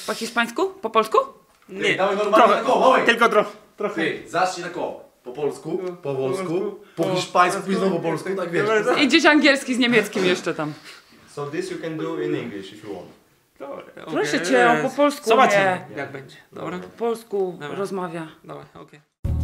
Po hiszpańsku? Po polsku? Nie, dawaj normalnie na koło, tylko trochę. Ty, zacznij na koło. Po polsku, po włosku, po hiszpańsku, później znowu po polsku, tak wiesz. I gdzieś angielski z niemieckim jeszcze tam. So this you can do in English if you want. Dobra, Proszę cię, on po polsku zobaczymy, nie. jak będzie. Dobra? Po polsku Dobra. rozmawia. Dobra, okej.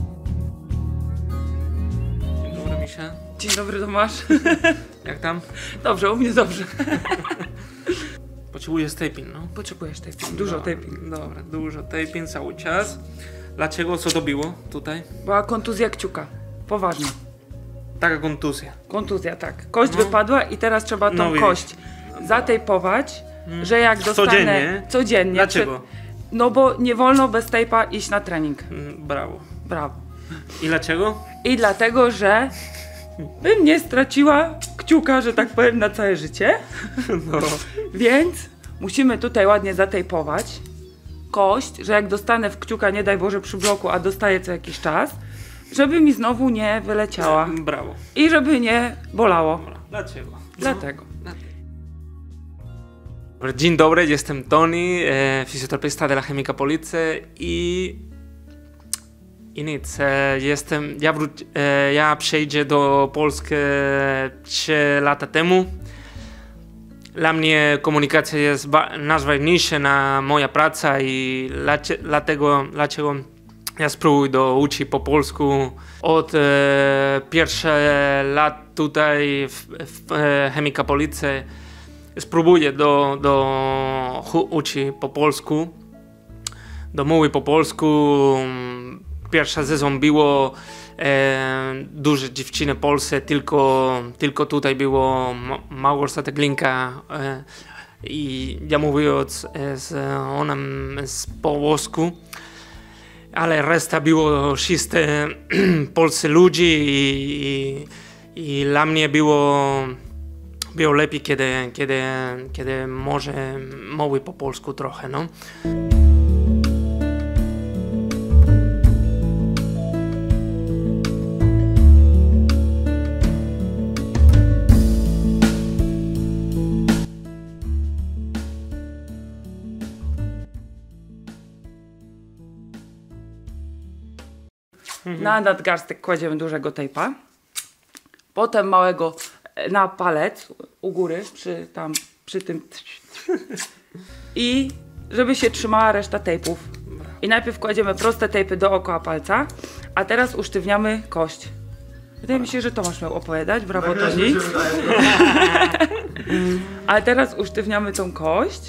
Dzień dobry, Misia. Dzień dobry, Tomasz. Jak tam? Dobrze, u mnie dobrze. Potrzebuję taping, no. Potrzebujesz taping, dużo taping. Dobra, dużo taping cały czas. Dlaczego? Co to było tutaj? Była kontuzja kciuka. Poważna. Taka kontuzja. Kontuzja, tak. Kość wypadła i teraz trzeba tą widzisz. kość zatejpować, że jak dostanę... Codziennie? Codziennie. Dlaczego? No bo nie wolno bez tejpa iść na trening. Brawo. Brawo. I dlaczego? I dlatego, że bym nie straciła kciuka, że tak powiem, na całe życie. No. Więc musimy tutaj ładnie zatejpować kość, że jak dostanę w kciuka, nie daj Boże przy bloku, a dostaję co jakiś czas, żeby mi znowu nie wyleciała. Brawo. I żeby nie bolało. Dobra. Dlaczego? Dlatego. Dzień dobry, jestem Tony, fizjoterapeuta de la Chemika Police i nic, ja przyjdzie do Polski 3 lata temu. Dla mnie komunikacja jest najważniejsza na moja praca i dlaczego ja spróbuję uczyć po polsku. Od pierwszych lat tutaj w Chemika Police spróbuję uczyć po polsku, do mówić po polsku. Pierwszy sezon było duże dziewczyny polskie, tylko tutaj było Małgorzata Glinka i ja mówiłem po włosku, ale reszta było czyste polscy ludzie i dla mnie było lepiej, kiedy może mówić po polsku trochę, no. Na nadgarstek kładziemy dużego tejpa, potem małego na palec u góry, przy tym i żeby się trzymała reszta tejpów. I najpierw kładziemy proste tejpy dookoła palca, a teraz usztywniamy kość. Wydaje mi się, że Tomasz miał opowiadać, brawo Toni. A teraz usztywniamy tą kość.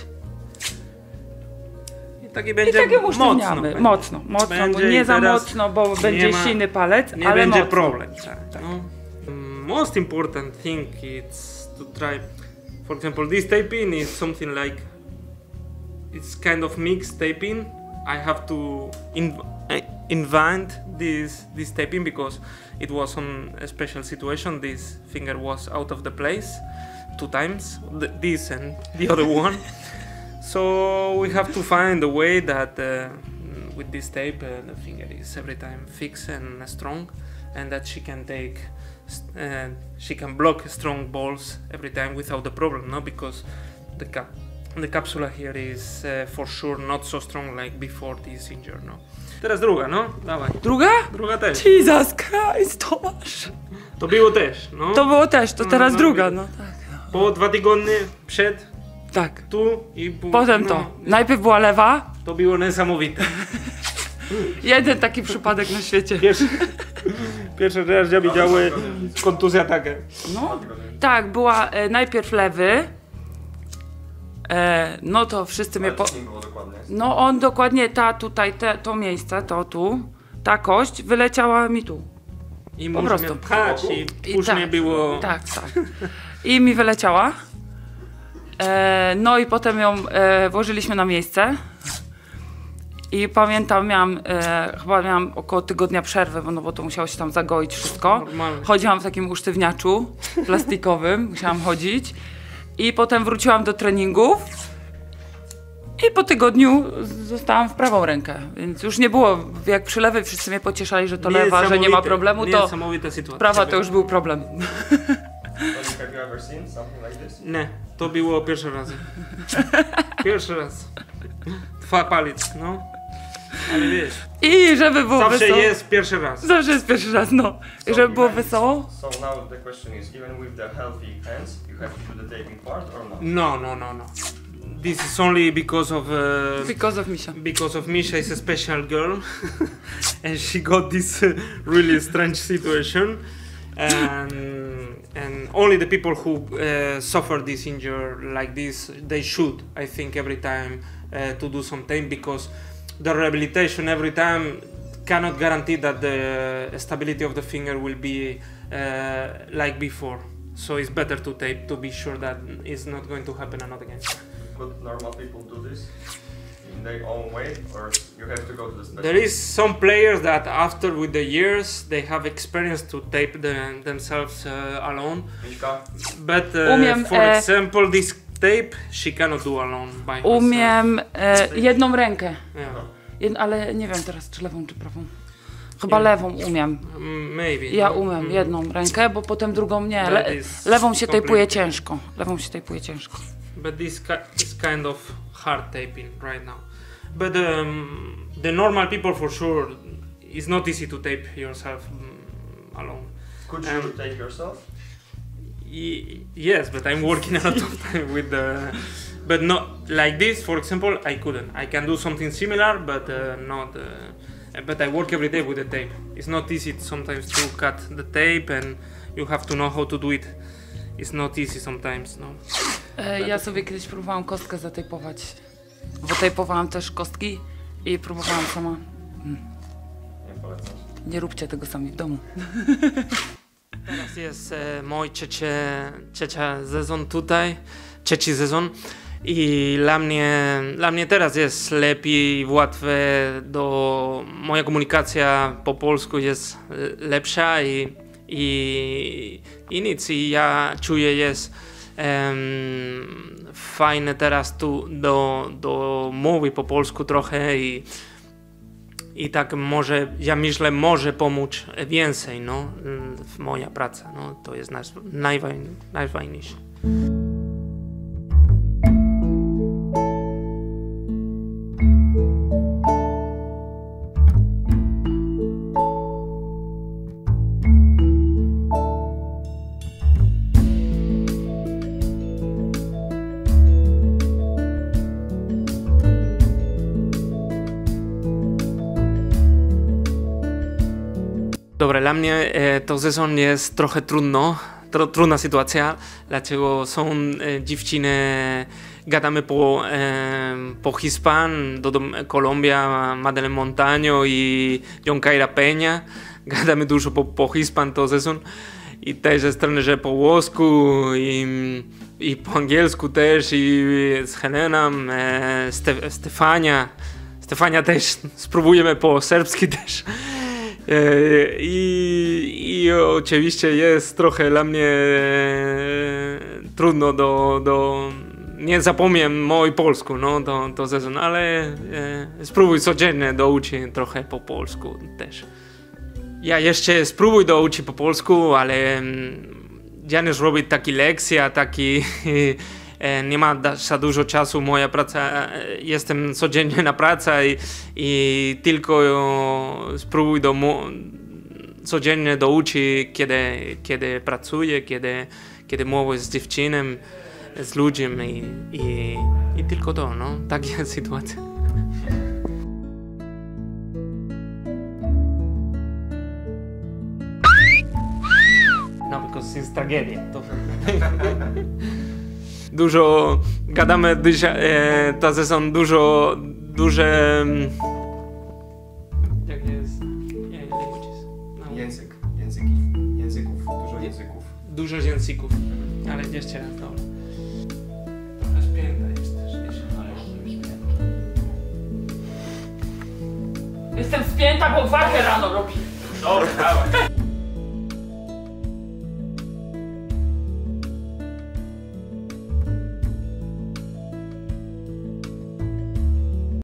I będzie tak ją usztywniamy. Mocno, bo nie za mocno, bo będzie silny palec, nie ale będzie mocno. problem. Tak. No. Most important thing is to try, for example, this taping is something like, it's kind of mixed taping. I have to invent this taping because it was on a special situation. This finger was out of the place 2 times, this and the other one. So we have to find a way that with this tape the finger is every time fixed and strong, and that she can block strong balls every time without the problem, no? Because the capsula here is for sure not so strong like before this injury, no? Teraz druga, no? Dawaj. Druga? Druga też. Jesus Christ, Tomasz. To było też, no? To było też, to teraz druga, no tak. Po 2 tygodnie przed, Tak. tu i Potem no, to. Najpierw była lewa. To było niesamowite. Jeden taki przypadek na świecie. Pierwszy raz ja widziałem kontuzja taka. No, tak, była najpierw lewy. No to wszyscy mnie No on dokładnie to miejsce, to tu, ta kość wyleciała mi tu. I po prostu. Pchać i później tak, było... Tak. I mi wyleciała. No i potem ją włożyliśmy na miejsce. I pamiętam, chyba miałam około tygodnia przerwy, bo to musiało się tam zagoić wszystko. Normalnie. Chodziłam w takim usztywniaczu plastikowym, musiałam chodzić. I potem wróciłam do treningów. I po tygodniu zostałam w prawą rękę, więc już nie było, jak przy lewej wszyscy mnie pocieszali, że to lewa, że nie ma problemu, to prawa to już był problem. Have you ever seen something like this? Nie, to było pierwszy raz. Pierwszy raz. Dwa palic, no. Ale wiesz, I żeby było zawsze wesoło. jest pierwszy raz. Zawsze jest pierwszy raz, no. I żeby było wesoło. So now the question is, even with the healthy hands, you have to do the taping part or not? No. This is only because of Because of Misia. because of Misha is a special girl, and she got this really strange situation, and only the people who suffer this injury like this, they should, I think, every time to do some tape, because the rehabilitation every time cannot guarantee that the stability of the finger will be like before. So it's better to tape to be sure that it's not going to happen another again. Could normal people do this in their own way, or you have to go to the specialist? There is some players that after with the years they have experience to tape themselves alone, Miśka? but Umiem, for example this tape she cannot do alone by herself. Umiem jedną rękę. Yeah. Ale nie wiem teraz, czy lewą, czy prawą. Chyba lewą umiem. Maybe. Ja no? umiem jedną rękę, bo potem drugą nie. That is Lewą się tejpuje completely- ciężko. Lewą się tejpuje ciężko. But this is kind of hard taping right now. But the normal people for sure, it's not easy to tape yourself alone. Could you tape yourself? Yes, but I'm working a lot of time with the. But not like this, for example, I couldn't. I can do something similar, but not. But I work every day with the tape. It's not easy sometimes to cut the tape, and you have to know how to do it. It's not easy sometimes, no. Ja sobie kiedyś próbowałam kostkę zatejpować. Bo tejpowałam też kostki i próbowałam sama. Nie polecam. Nie róbcie tego sami w domu. Teraz jest mój trzecia sezon tutaj, trzeci sezon i dla mnie teraz jest lepiej, łatwe moja komunikacja po polsku jest lepsza i nic, i ja czuję jest fajne teraz tu do mówić po polsku trochę i tak może, ja myślę, może pomóc więcej, no, w moja praca, no, to jest najfajniejsze. Dobra, dla mnie to sezon jest trochę trudna sytuacja, dlaczego są dziewczyny, gadamy po Hiszpan, Kolumbia, Madeleine Montaño i Jonkaira Peña, gadamy dużo po Hiszpan to sezon i też jest trenerze po włosku i po angielsku też i z Heleną, Stefania też, spróbujemy po serbski też. I oczywiście jest trochę dla mnie trudno nie zapomnę mój polsku, no, to sezon, ale spróbuj codziennie douczyć trochę po polsku też. Ja jeszcze spróbuj douczyć po polsku, ale ja nie zrobię takiej lekcji, nie ma za dużo czasu, moja praca, jestem codziennie na pracy i tylko spróbuj codziennie douczyć, kiedy pracuję, kiedy mówię z dziewczyną, z ludźmi i tylko to, no, taka jest sytuacja. No, because it's tragedia. Dużo gadamy ta sezon duże jak jest Języków, dużo języków. Dużo języków, ale jeszcze raz, dobra. Trochę spięta jest też. Jestem spięta, bo wagę rano robię. Dobra, dawaj.